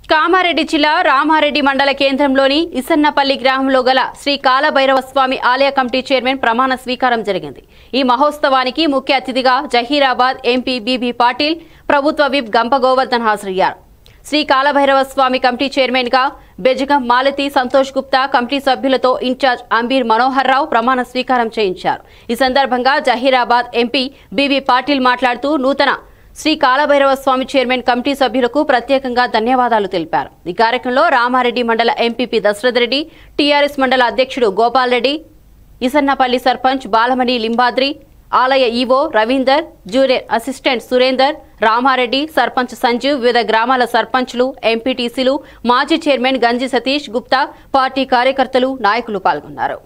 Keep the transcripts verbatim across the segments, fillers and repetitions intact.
కామారెడ్డి జిల్లా రామారెడ్డి మండల కేంద్రంలోని ఇసన్నపల్లి గ్రామంలో గల శ్రీ కాలభైరవ స్వామి ఆలయ కమిటీ చైర్మన్ ప్రమాణ స్వీకారం జరిగింది। ఈ మహోత్సవానికి ముఖ్య అతిథిగా జహీరాబాద్ ఎంపీ బీబీ పాటిల్, ప్రభుత్వ విప్ గంప గోవర్ధన్ హాజరయ్యారు। శ్రీ కాలభైరవ స్వామి కమిటీ చైర్మన్ గా బెజగం మాలతి సంతోష్ గుప్తా కమిటీ సభ్యులతో ఇన్ఛార్జ్ అంబీర్ మనోహర్ రావు ప్రమాణ స్వీకారం చేయించారు। ఈ సందర్భంగా జహీరాబాద్ ఎంపీ బీబీ పాటిల్ మాట్లాడుతూ నూతన శ్రీ కాలభైరవ స్వామి చైర్మన్ కమిటీ సభ్యులకు ప్రత్యేకంగా ధన్యవాదాలు తెలిపారు। ఈ కార్యక్రమంలో రామారెడ్డి మండల ఎంపీపీ దశరథ్ రెడ్డి, టీఆర్ఎస్ మండల అధ్యక్షుడు గోపాల్ రెడ్డి, ఇసన్నపల్లి సర్పంచ్ బాలమణి లింబాద్రి, ఆలయ EO Ravinder, junior assistant Surender, Ramareddy sarpanch Sanjeev, వివిధ గ్రామాల సర్పంచ్లు, ఎంపీటీసీలు, మాజీ చైర్మన్ గంజి సతీష్ గుప్తా, పార్టీ కార్యకర్తలు, నాయకులు పాల్గొన్నారు।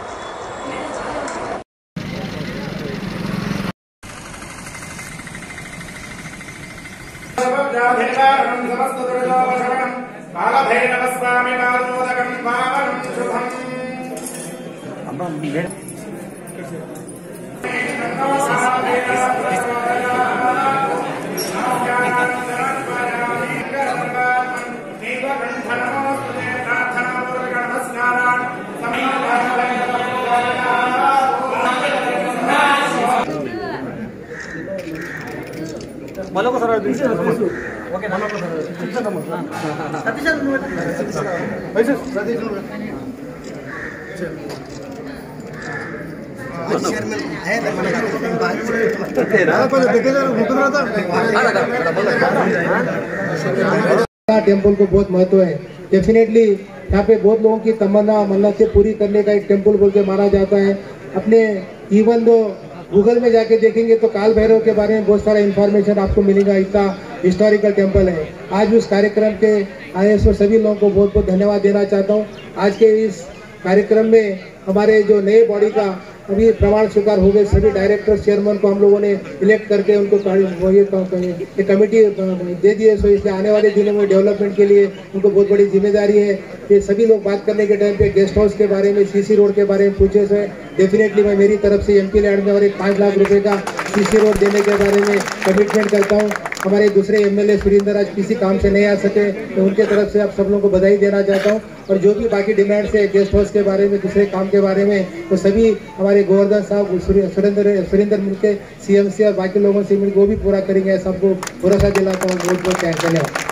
टेम्पल को बहुत महत्व है। डेफिनेटली यहाँ पे बहुत लोगों की तमन्ना मन्नतें पूरी करने का एक टेम्पल बोल के माना जाता है। अपने इवन दो गूगल में जाके देखेंगे तो काल भैरव के बारे में बहुत सारा इन्फॉर्मेशन आपको मिलेगा। इतना हिस्टोरिकल टेम्पल है। आज उस कार्यक्रम के आए सो सभी लोगों को बहुत बहुत धन्यवाद देना चाहता हूँ। आज के इस कार्यक्रम में हमारे जो नए बॉडी का अभी प्रमाण स्वीकार हो गए, सभी डायरेक्टर चेयरमैन को हम लोगों ने इलेक्ट करके उनको ये कमेटी दे दी है। सो इसलिए आने वाले दिनों में डेवलपमेंट के लिए उनको बहुत बड़ी जिम्मेदारी है। ये सभी लोग बात करने के टाइम पे गेस्ट हाउस के बारे में, सीसी रोड के बारे में पूछे से डेफिनेटली मैं मेरी तरफ से एमपी लैंड में और एक पाँच लाख रुपए का सीसी रोड देने के बारे में कमिटमेंट करता हूँ। हमारे दूसरे एमएलए सुरेंद्र आज किसी काम से नहीं आ सके तो उनके तरफ से आप सब लोगों को बधाई देना चाहता हूँ। और जो भी बाकी डिमांड्स है गेस्ट हाउस के बारे में, दूसरे काम के बारे में, तो सभी हमारे गोवर्धन साहब, सुरेंद्र सुरेंद्र मिलकर सीएमसी और बाकी लोगों से मिलकर वो भी पूरा करेंगे। सबको भरोसा दिलाता हूँ। बहुत बहुत धन्यवाद।